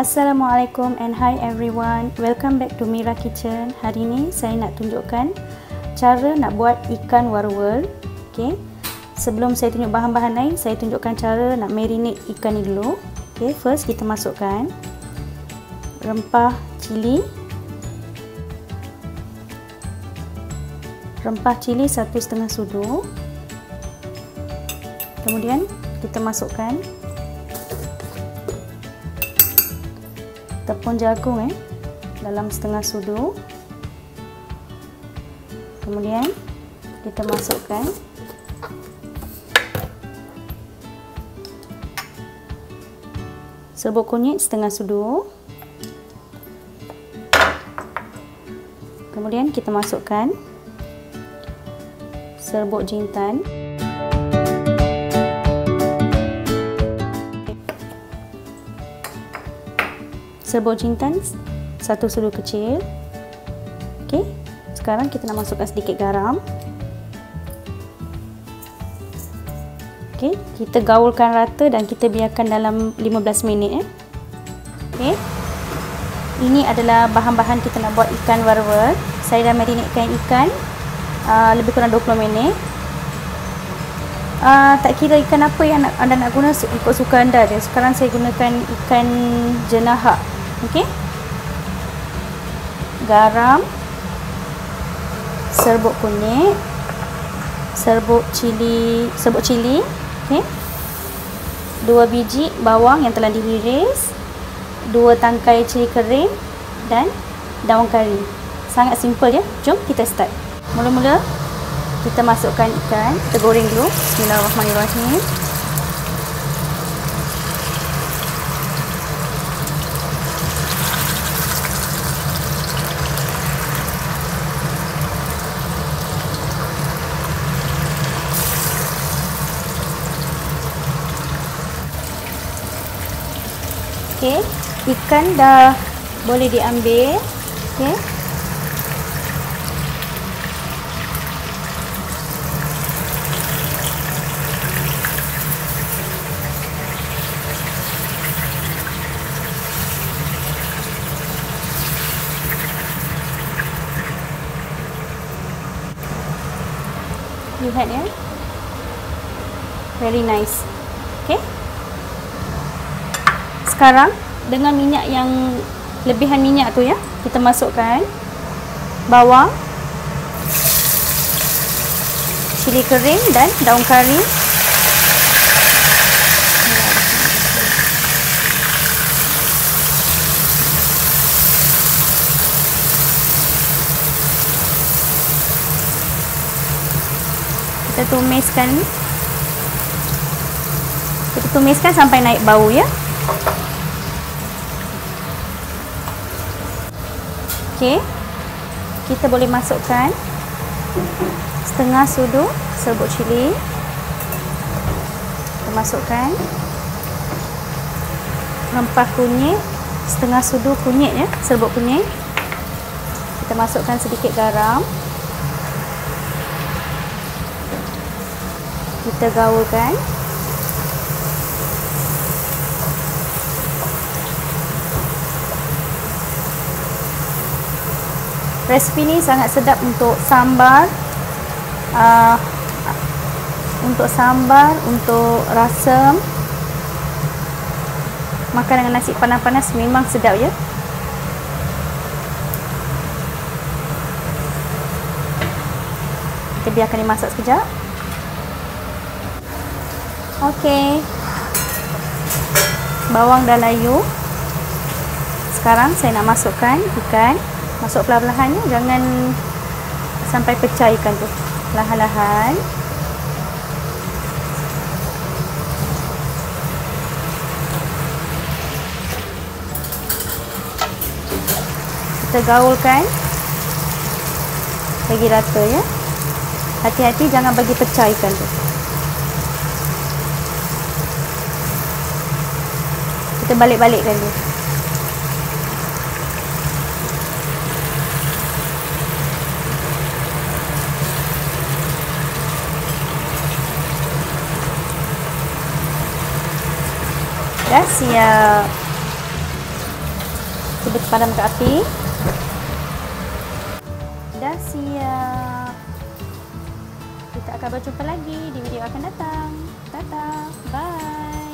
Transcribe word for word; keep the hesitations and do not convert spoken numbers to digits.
Assalamualaikum and hi everyone, welcome back to Mira Kitchen. Hari ni saya nak tunjukkan cara nak buat ikan warwol. Okay, sebelum saya tunjuk bahan-bahan lain, saya tunjukkan cara nak marinate ikan ni dulu. Okay, first kita masukkan rempah cili. Rempah cili satu setengah sudu. Kemudian kita masukkan tepung jagung eh dalam setengah sudu. Kemudian kita masukkan serbuk kunyit setengah sudu. Kemudian kita masukkan serbuk jintan. Serbuk jintan satu sudu kecil. Okey, sekarang kita nak masukkan sedikit garam. Okey, kita gaulkan rata dan kita biarkan dalam lima belas minit eh. Okey. Ini adalah bahan-bahan kita nak buat ikan warwol. Saya dah marinatekan ikan uh, lebih kurang dua puluh minit. Uh, tak kira ikan apa yang anda nak guna, ikut suka anda je. Sekarang saya gunakan ikan jenaha. Okey. Garam, serbuk kunyit, serbuk cili, serbuk cili, okey. Dua biji bawang yang telah dihiris, dua tangkai cili kering dan daun kari. Sangat simple je. Jom kita start. Mula-mula kita masukkan ikan, kita goreng dulu. Bismillahirrahmanirrahim. Okey, ikan dah boleh diambil. Okey. Lihat ya. Very nice. Okey. Sekarang dengan minyak yang lebihan minyak tu ya, kita masukkan bawang, cili kering dan daun kari. Kita tumiskan. Kita tumiskan sampai naik bau ya. Okey, kita boleh masukkan setengah sudu serbuk cili. Kita masukkan rempah kunyit, setengah sudu kunyit ya, serbuk kunyit. Kita masukkan sedikit garam. Kita gaulkan. Resipi ni sangat sedap untuk sambar, uh, untuk sambar, untuk rasam. Makan dengan nasi panas-panas memang sedap ya. Kita biarkan dia masak sekejap. Okey, bawang dah layu. Sekarang saya nak masukkan ikan. Masuk perlahan-lahan ya, jangan sampai pecah ikan tu. Perlahan-lahan. Kita gaulkan. Bagi rata ya. Hati-hati jangan bagi pecah ikan tu. Kita balik-balikkan dia. Dah siap. Kita padamkan api. Dah siap. Kita akan berjumpa lagi di video akan datang. Dadah. Bye.